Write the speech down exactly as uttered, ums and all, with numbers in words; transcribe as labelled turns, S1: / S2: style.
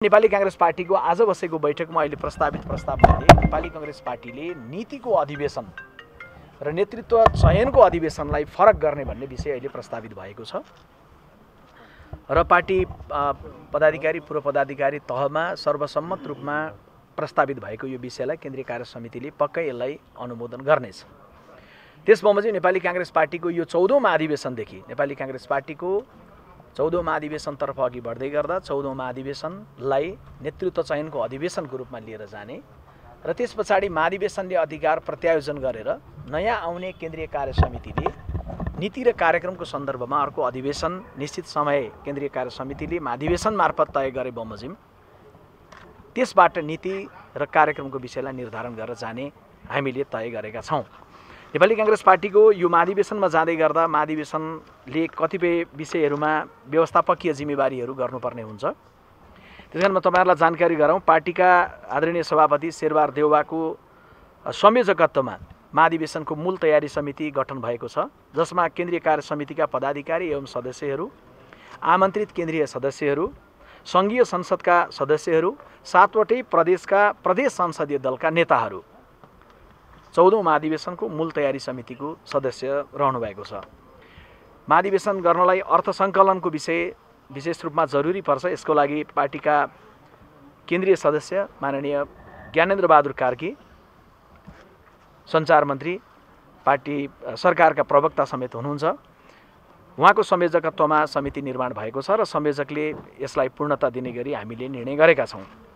S1: Nepali Congress party को आज बसेको बैठकमा अहिले प्रस्तावित प्रस्तावमध्ये नेपाली कांग्रेस पार्टीले नीतिको अधिवेशन र नेतृत्व चयनको अधिवेशनलाई फरक गर्ने भन्ने विषय अहिले प्रस्तावित भएको छ र पार्टी पदाधिकारी पूर्व पदाधिकारी तहमा सर्वसम्मत रूपमा प्रस्तावित भएको यो विषयलाई केन्द्रीय कार्य समितिले पक्कै यसलाई अनुमोदन गर्नेछ। त्यसबमोजिम नेपाली कांग्रेस पार्टीको यो चौधौं महाधिवेशनदेखि नेपाली कांग्रेस पार्टीको चौधौं महाधिवेशनतर्फ अघि बढ्दै गर्दा चौधौं महाधिवेशनलाई नेतृत्व चयनको अधिवेशनको रूपमा लिएर जाने र त्यस पछाडि महाधिवेशनले अधिकार प्रत्यायोजन गरेर नयाँ आउने केन्द्रीय कार्य समितिले नीति र कार्यक्रमको सन्दर्भमा अर्को अधिवेशन निश्चित समय केन्द्रीय कार्य समितिले महाधिवेशन मार्फत तय गरे बमोजिम त्यसबाट नीति र कार्यक्रमको विषयलाई निर्धारण गरेर जाने हामीले तय गरेका छौं। नेपाली कांग्रेस पार्टीको यो महाधिवेशनमा जाँदै गर्दा महाधिवेशनले कतिपय विषयहरूमा व्यवस्थापकीय जिम्मेवारीहरू गर्नुपर्ने हुन्छ। त्यसकारण म तपाईहरुलाई जानकारी गराउँ, पार्टीका आदरणीय सभापति शेरबहादुर देउवाको संयोजकत्वमा महाधिवेशनको मूल तयारी समिति गठन भएको छ, जसमा केन्द्रीय कार्य समितिका पदाधिकारी एवं सदस्यहरू, आमन्त्रित केन्द्रीय सदस्यहरू, संघीय संसदका सदस्यहरू, सातवटै प्रदेशका प्रदेश संसदीय दलका नेताहरू चौधौं महाधिवेशनको मूल तयारी समितिको सदस्य रहनु भएको छ। महाधिवेशन गर्नलाई अर्थसङ्कलनको विषय विशेष रूपमा जरुरी पर्छ। यसको लागि पार्टीका केन्द्रीय सदस्य माननीय ज्ञानेन्द्र बहादुर कार्की, सञ्चार मन्त्री, पार्टी सरकारका प्रवक्ता समेत हुनुहुन्छ। उहाँको संयोजकत्वमा समिति निर्माण भएको छ र संयोजकले यसलाई पूर्णता दिने गरी हामीले निर्णय गरेका छौं।